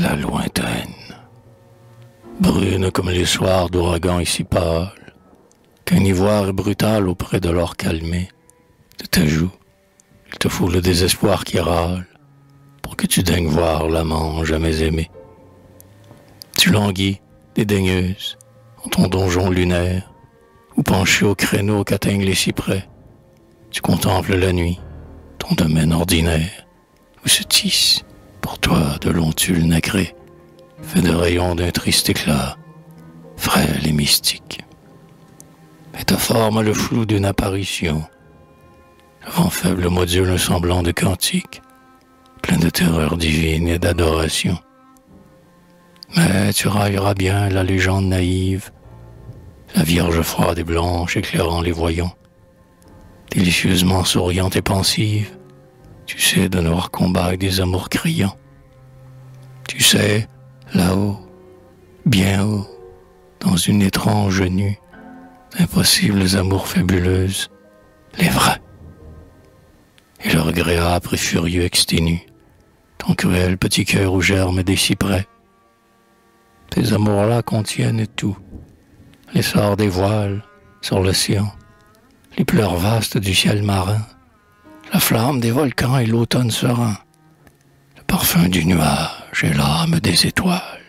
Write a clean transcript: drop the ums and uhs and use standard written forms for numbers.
la lointaine, brune comme les soirs d'ouragan ici pâle, qu'un ivoire brutal auprès de l'or calmé, de tes joues, il te faut le désespoir qui râle, pour que tu daignes voir l'amant jamais aimé. Tu languis, dédaigneuse, en ton donjon lunaire, ou penché au créneau qu'atteignent les cyprès, tu contemples la nuit, ton domaine ordinaire, où se tisse, pour toi, de longs tulles nacrés, fait de rayons d'un triste éclat, frêle et mystique. Et ta forme a le flou d'une apparition, le vent faible module un semblant de cantique, plein de terreur divine et d'adoration. Mais tu railleras bien la légende naïve, la vierge froide et blanche éclairant les voyants, délicieusement souriante et pensive, tu sais de noirs combats avec des amours criants. Tu sais, là-haut, bien haut, dans une étrange nue, d'impossibles amours fabuleuses, les vrais. Et le regret âpre et furieux exténue ton cruel petit cœur où germent des cyprès. Ces amours-là contiennent tout, l'essor des voiles sur l'océan, les pleurs vastes du ciel marin, la flamme des volcans et l'automne serein, le parfum du nuage et l'âme des étoiles.